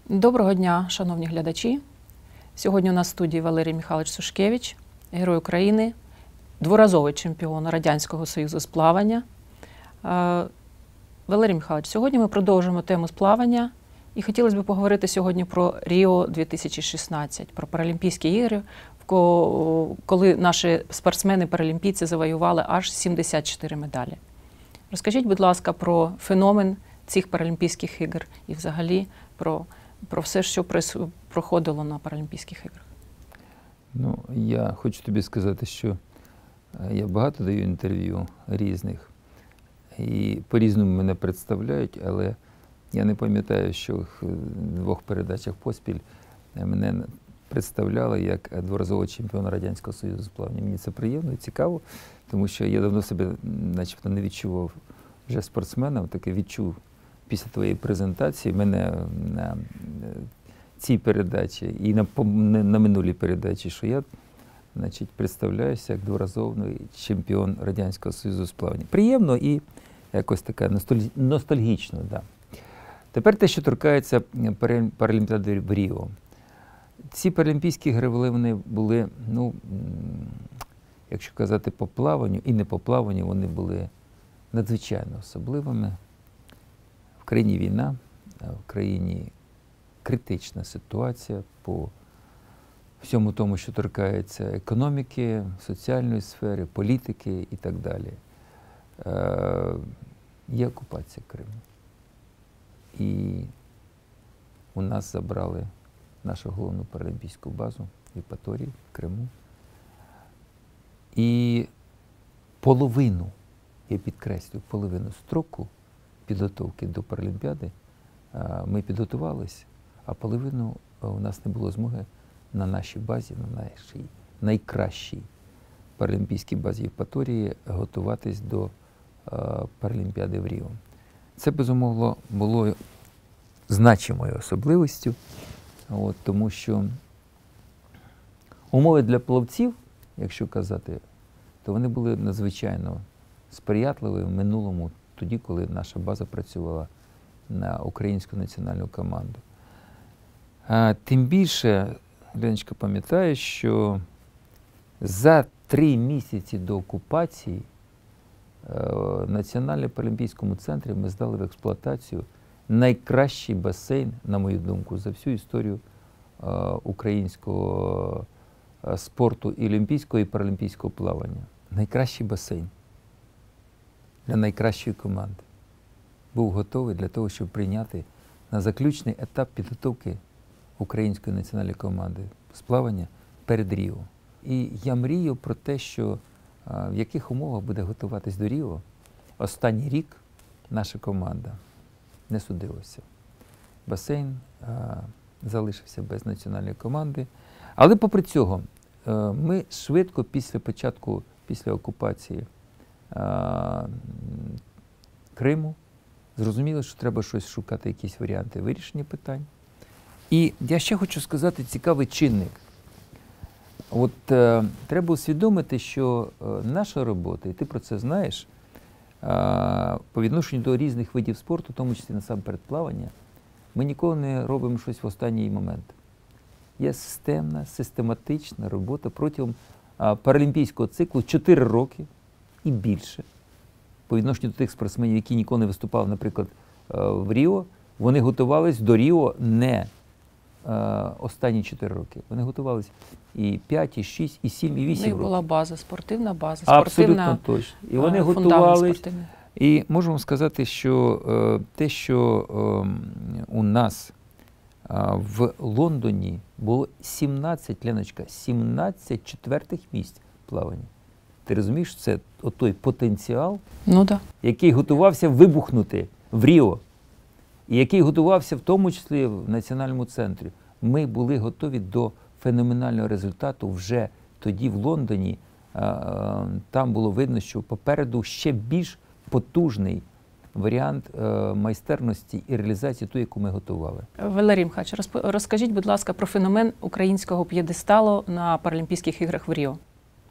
Доброго дня, шановні глядачі. Сьогодні у нас в студії Валерій Михайлович Сушкевич, Герой України, дворазовий чемпіон Радянського Союзу з плавання. Валерій Михайлович, сьогодні ми продовжуємо тему з плавання. І хотілося б поговорити сьогодні про Ріо 2016, про Паралімпійські ігри, коли наші спортсмени-паралімпійці завоювали аж 74 медалі. Розкажіть, будь ласка, про феномен цих Паралімпійських ігор і взагалі про все, що проходило на Паралімпійських іграх. Ну, я хочу тобі сказати, що я багато даю інтерв'ю різних, і по-різному мене представляють, але я не пам'ятаю, що в двох передачах поспіль мене представляли як дворазового чемпіона Радянського Союзу з плавання. Мені це приємно і цікаво, тому що я давно себе начебто не відчував вже спортсменом, таке відчув після твоєї презентації. Мене на цій передачі і на минулій передачі, що я, значить, представляюся як дворазовий чемпіон Радянського Союзу з плавання. Приємно і якось таке ностальгічно, да. Тепер те, що торкається Паралімпіади в Ріо. Ці Паралімпійські ігри, вони були, ну, якщо казати по плаванню і не по плаванню, вони були надзвичайно особливими. В країні війна, в країні критична ситуація по всьому тому, що торкається економіки, соціальної сфери, політики і так далі. Є окупація Криму. І у нас забрали нашу головну паралімпійську базу в Євпаторії, в Криму. І половину, я підкреслюю, половину строку підготовки до Паралімпіади ми підготувалися, а половину у нас не було змоги на нашій базі, на нашій найкращій паралімпійській базі Євпаторії готуватись до Паралімпіади в Ріо. Це, безумовно, було значимою особливістю, тому що умови для плавців, якщо казати, то вони були надзвичайно сприятливі в минулому, тоді, коли наша база працювала на українську національну команду. Тим більше, Леночка пам'ятає, що за 3 місяці до окупації в Національному паралімпійському центрі ми здали в експлуатацію найкращий басейн, на мою думку, за всю історію українського спорту і олімпійського, і паралімпійського плавання. Найкращий басейн для найкращої команди був готовий для того, щоб прийняти на заключний етап підготовки української національної команди з плавання перед Ріо. І я мрію про те, що в яких умовах буде готуватись до Ріо. Останній рік наша команда не судилася. Басейн залишився без національної команди. Але попри цього, ми швидко після окупації Криму зрозуміли, що треба щось шукати, якісь варіанти вирішення питань. І я ще хочу сказати цікавий чинник. Треба усвідомити, що наша робота, і ти про це знаєш, по відношенню до різних видів спорту, в тому числі насамперед плавання, ми ніколи не робимо щось в останній момент. Є системна, систематична робота протягом паралімпійського циклу 4 роки і більше. По відношенню до тих спортсменів, які ніколи не виступали, наприклад, в Ріо, вони готувались до Ріо не останні 4 роки. Вони готувалися і 5, і 6, і 7, і 8 років. У них була база, спортивна база, абсолютно точно. І вони готувались. І можемо сказати, що те, що у нас в Лондоні було 17, Леночка, 17 четвертих місць плавання. Ти розумієш, це той потенціал, який готувався вибухнути в Ріо, і який готувався в тому числі в національному центрі. Ми були готові до феноменального результату вже тоді в Лондоні. Там було видно, що попереду ще більш потужний варіант майстерності і реалізації ту, яку ми готували. Валерій Михайлович, розкажіть, будь ласка, про феномен українського п'єдесталу на Паралімпійських іграх в Ріо.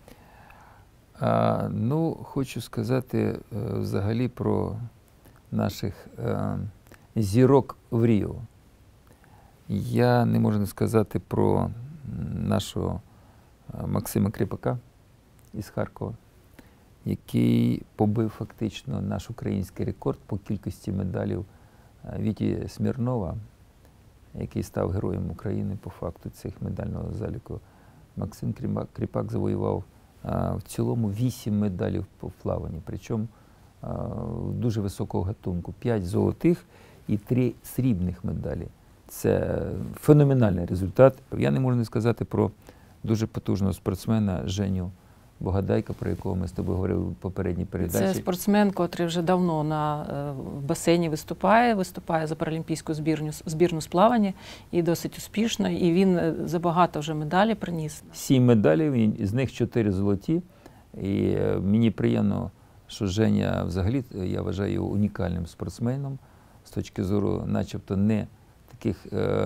Хочу сказати взагалі про наших зірок в Ріо. Я не можу не сказати про нашого Максима Кріпака із Харкова, який побив фактично наш український рекорд по кількості медалів Віті Смірнова, який став героєм України по факту цих медального заліку. Максим Кріпак завоював в цілому 8 медалів по плаванні, причому дуже високого гатунку. 5 золотих і 3 срібних медалі. Це феноменальний результат. Я не можу не сказати про дуже потужного спортсмена Женю Богодайка, про якого ми з тобою говорили в попередній передачі. Це спортсмен, котрий вже давно в басейні виступає за паралімпійську збірну з плавання і досить успішно. І він забагато вже медалей приніс. 7 медалей, з них 4 золоті. І мені приємно, що Женя взагалі, я вважаю його унікальним спортсменом з точки зору начебто не таких,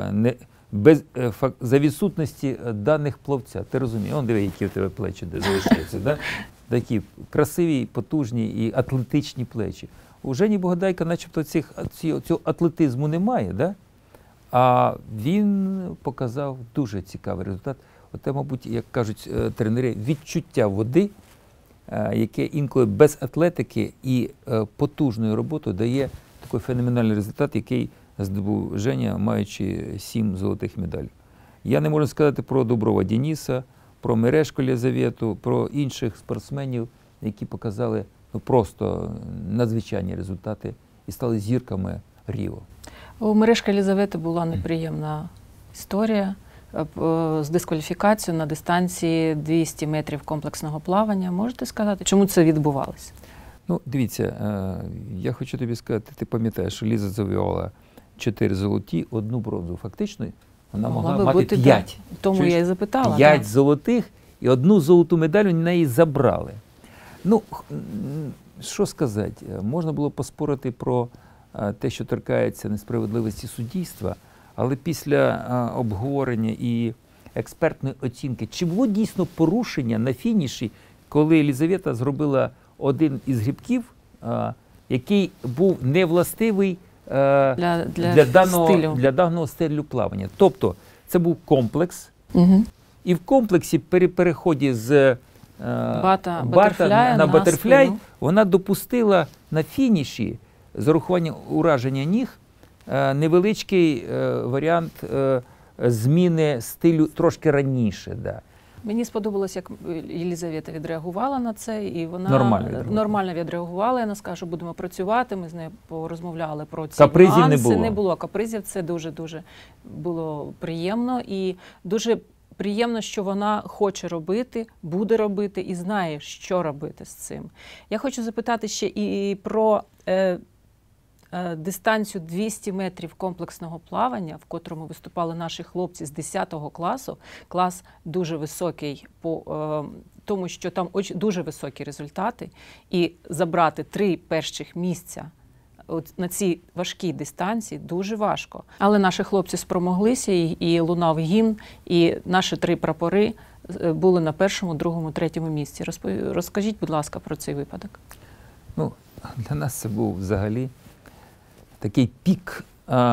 за відсутності даних плавця. Ти розумієш, он диви, які в тебе плечі залишаються. Да? Такі красиві, потужні і атлетичні плечі. У Жені Богодайка начебто цього атлетизму немає, да? А він показав дуже цікавий результат. Оте, мабуть, як кажуть тренери, відчуття води, яке інколи без атлетики і потужної роботи дає такий феноменальний результат, який здобув Женя, маючи 7 золотих медалей. Я не можу сказати про Дуброва Дениса, про Мережко Єлизавету, про інших спортсменів, які показали просто надзвичайні результати і стали зірками Ріо. У Мережка Єлизавети була неприємна історія з дискваліфікацією на дистанції 200 метрів комплексного плавання. Можете сказати, чому це відбувалося? Ну, дивіться, я хочу тобі сказати, ти пам'ятаєш, що Ліза завоювала 4 золоті, 1 бронзу. Фактично, вона могла мати 5. Тому я і запитала. 5 золотих і 1 золоту медаль у неї забрали. Ну, що сказати, можна було поспорити про те, що торкається несправедливості суддівства, але після обговорення і експертної оцінки, чи було дійсно порушення на фініші, коли Єлизавета зробила один із грибків, який був невластивий для даного стилю плавання. Тобто це був комплекс, і в комплексі при переході з бата на батерфляй вона допустила на фініші з урахуванням ураження ніг невеличкий варіант зміни стилю трошки раніше. Да. Мені сподобалось, як Єлизавета відреагувала на це, і вона нормально відреагувала. Вона сказала, що будемо працювати, ми з нею порозмовляли про ці нюанси. Не було капризів, це дуже-дуже було приємно. І дуже приємно, що вона хоче робити, буде робити і знає, що робити з цим. Я хочу запитати ще і про дистанцію 200 метрів комплексного плавання, в котрому виступали наші хлопці з 10 класу. Клас дуже високий, тому що там дуже високі результати. І забрати 3 перших місця на цій важкій дистанції дуже важко. Але наші хлопці спромоглися, і лунав гімн, і наші 3 прапори були на 1-му, 2-му, 3-му місці. Розкажіть, будь ласка, про цей випадок. Ну, для нас це був взагалі такий пік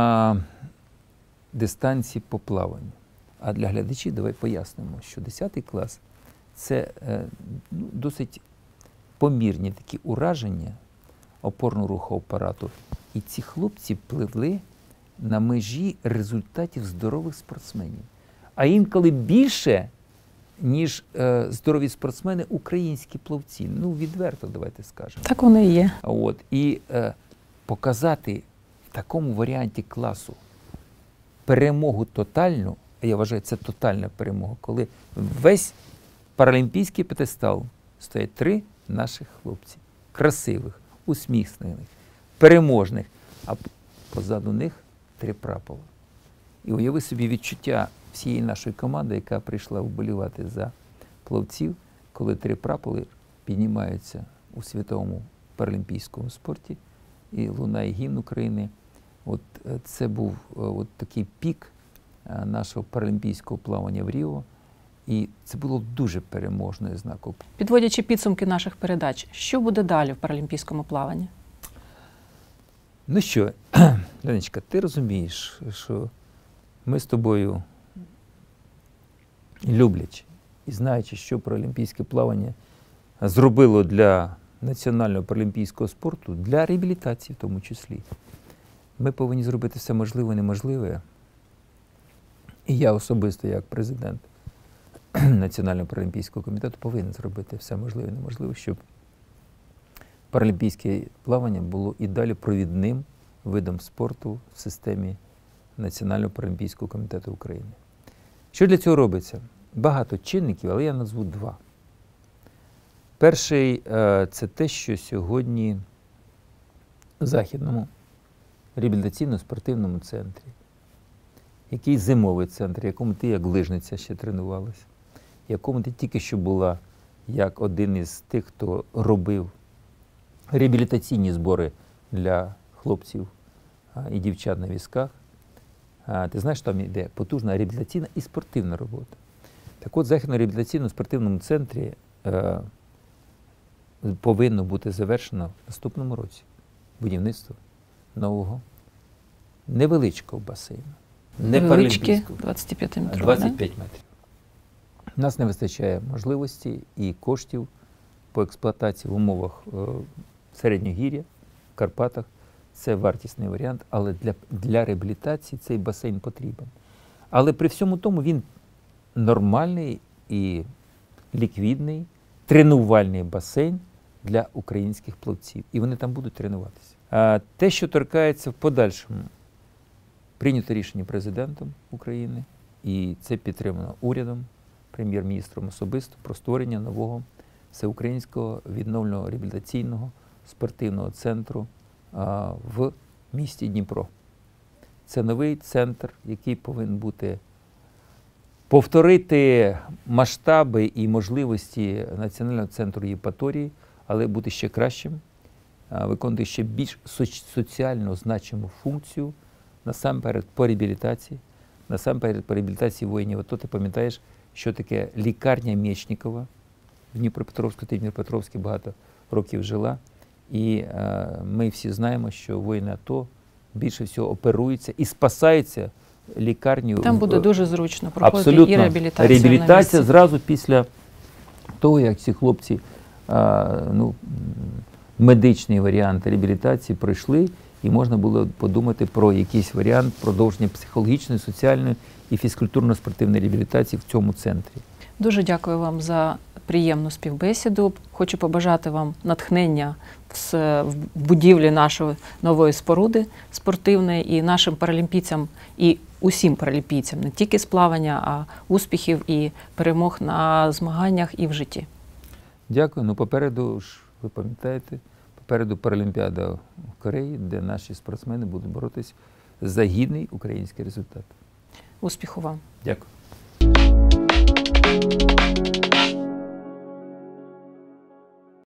дистанції по плаванню. А для глядачів давай пояснимо, що 10 клас – це досить помірні такі ураження опорно-рухового апарату. І ці хлопці пливли на межі результатів здорових спортсменів. А інколи більше, ніж здорові спортсмени, українські плавці. Ну, відверто, давайте скажемо. Так воно і є. І показати в такому варіанті класу перемогу тотальну, а я вважаю, це тотальна перемога, коли весь паралімпійський п'єдестал стоять 3 наших хлопці. Красивих, усміхнених, переможних, а позаду них 3 прапори. І уяви собі відчуття всієї нашої команди, яка прийшла вболівати за плавців, коли 3 прапори піднімаються у світовому паралімпійському спорті і лунає гімн України. Це був такий пік нашого паралімпійського плавання в Ріо. І це було дуже переможною знаком. Підводячи підсумки наших передач, що буде далі в паралімпійському плаванні? Ну що, Леночка, ти розумієш, що ми з тобою, люблячи і знаючи, що паралімпійське плавання зробило для національного паралімпійського спорту, для реабілітації в тому числі, ми повинні зробити все можливе і неможливе. І я особисто, як президент Національного паралімпійського комітету, повинен зробити все можливе і неможливе, щоб паралімпійське плавання було і далі провідним видом спорту в системі Національного паралімпійського комітету України. Що для цього робиться? Багато чинників, але я назву два. Перший – це те, що сьогодні в Західному реабілітаційно-спортивному центрі, який зимовий центр, в якому ти як лижниця ще тренувалася, в якому ти тільки що була як один із тих, хто робив реабілітаційні збори для хлопців і дівчат на візках. Ти знаєш, там йде потужна реабілітаційна і спортивна робота. Так от, в Західному реабілітаційно-спортивному центрі повинно бути завершено в наступному році будівництво нового невеличкого басейну. Не паралімпійського. 25 метрів. 25 метрів. У нас не вистачає можливості і коштів по експлуатації в умовах Середньогір'я, в Карпатах. Це вартісний варіант, але для реабілітації цей басейн потрібен. Але при всьому тому він нормальний і ліквідний, тренувальний басейн для українських плавців. І вони там будуть тренуватися. А те, що торкається в подальшому, прийнято рішення президентом України, і це підтримано урядом, прем'єр-міністром особисто, про створення нового всеукраїнського відновленого реабілітаційного спортивного центру в місті Дніпро. Це новий центр, який повинен бути повторити масштаби і можливості Національного центру Євпаторії, але бути ще кращим, виконувати ще більш соціально значиму функцію, насамперед по реабілітації, насамперед по реабілітації воїнів. Ото ти пам'ятаєш, що таке лікарня Мєчнікова в Дніпропетровську, ти в Дніпропетровську багато років жила. І ми всі знаємо, що воїни АТО більше всього оперуються і спасаються лікарню. Там буде дуже зручно проходити абсолютно і реабілітація. Реабілітація зразу після того, як ці хлопці медичний варіант реабілітації пройшли, і можна було подумати про якийсь варіант продовження психологічної, соціальної і фізкультурно-спортивної реабілітації в цьому центрі. Дуже дякую вам за приємну співбесіду. Хочу побажати вам натхнення в будівлі нашої нової споруди спортивної і нашим паралімпійцям, і усім паралімпійцям, не тільки з плавання, а успіхів і перемог на змаганнях і в житті. Дякую. Ну, попереду ж, ви пам'ятаєте, попереду Паралімпіада в Кореї, де наші спортсмени будуть боротись за гідний український результат. Успіху вам! Дякую.